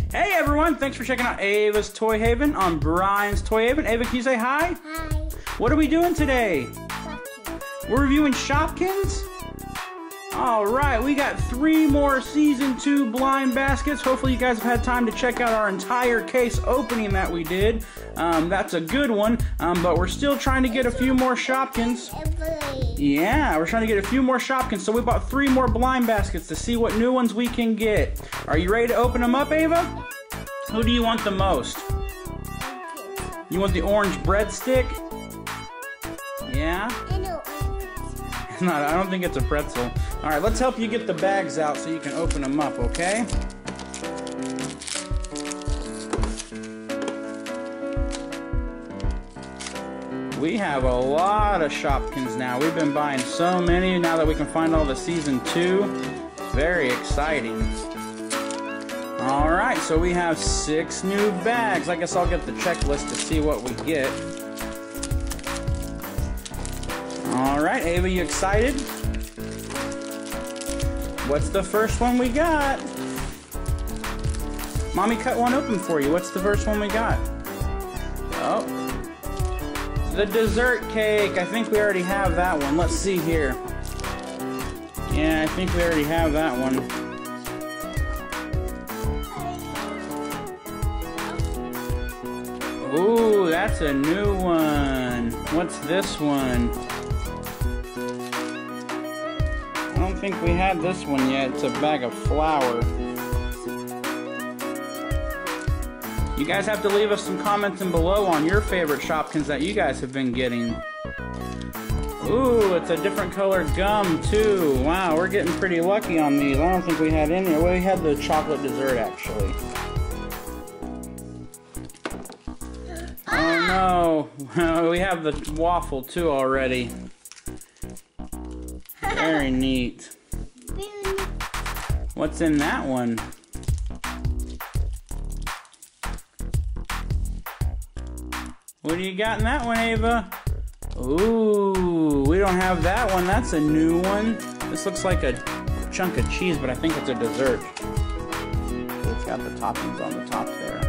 Hey everyone, thanks for checking out Ava's Toy Haven on Brian's Toy Haven. Ava, can you say hi? Hi. What are we doing today? Shopkins. We're reviewing Shopkins? Alright, we got 3 more Season 2 blind baskets. Hopefully you guys have had time to check out our entire case opening that we did. That's a good one, but we're still trying to get a few more Shopkins. Yeah, we're trying to get a few more Shopkins, so we bought 3 more blind baskets to see what new ones we can get. Are you ready to open them up, Ava? Who do you want the most? You want the orange breadstick? Yeah? It's not, I don't think it's a pretzel. Alright, let's help you get the bags out so you can open them up, okay? We have a lot of Shopkins now. We've been buying so many now that we can find all the Season 2. It's very exciting. Alright, so we have 6 new bags. I guess I'll get the checklist to see what we get. Alright, Ava, you excited? What's the first one we got? Mommy cut one open for you. What's the first one we got? Oh. The dessert cake. I think we already have that one. Let's see here. Yeah, I think we already have that one. Ooh, that's a new one. What's this one? I don't think we had this one yet. It's a bag of flour. You guys have to leave us some comments in below on your favorite Shopkins that you guys have been getting. Ooh, it's a different colored gum too. Wow, we're getting pretty lucky on these. I don't think we had any. Well, we had the chocolate dessert actually. Oh no, we have the waffle too already. Very neat. What's in that one? What do you got in that one, Ava? Ooh, we don't have that one. That's a new one. This looks like a chunk of cheese, but I think it's a dessert. It's got the toppings on the top there.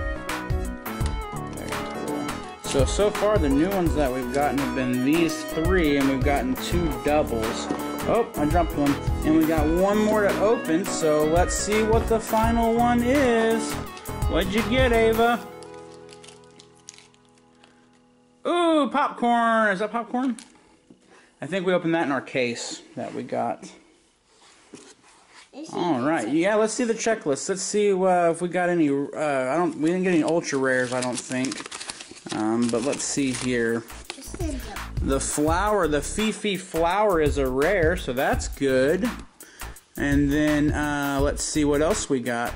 Very cool. So far the new ones that we've gotten have been these 3, and we've gotten 2 doubles. Oh, I dropped one. And we got one more to open, so let's see what the final one is. What'd you get, Ava? Ooh, popcorn! Is that popcorn? I think we opened that in our case that we got. Alright, yeah, let's see the checklist. Let's see if we got any, we didn't get any ultra rares, I don't think. But let's see here. The flour, the Fifi flour is a rare, so that's good. And then, let's see what else we got.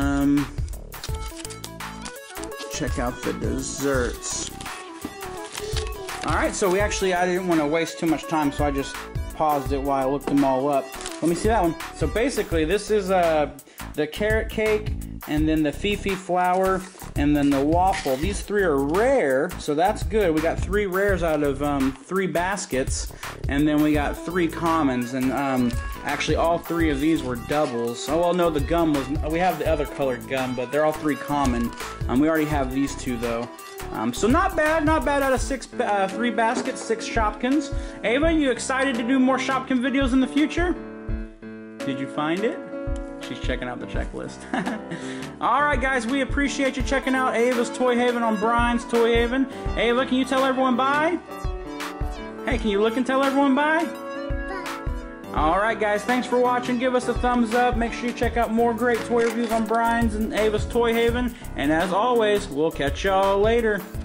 Check out the desserts. Alright, so I didn't want to waste too much time, so I just paused it while I looked them all up. Let me see that one. So basically, this is the carrot cake, and then the Fifi flour, and then the waffle. These 3 are rare, so that's good. We got 3 rares out of 3 baskets, and then we got 3 commons, and actually all 3 of these were doubles. Oh, well, no, the gum was, we have the other colored gum, but they're all 3 common. We already have these 2, though. So not bad out of 3 baskets, 6 Shopkins. Ava, you excited to do more Shopkin videos in the future? Did you find it? She's checking out the checklist. Alright guys, we appreciate you checking out Ava's Toy Haven on Brian's Toy Haven. Ava, can you tell everyone bye? Hey, can you look and tell everyone bye? Alright guys, thanks for watching. Give us a thumbs up. Make sure you check out more great toy reviews on Brian's and Ava's Toy Haven. And as always, we'll catch y'all later.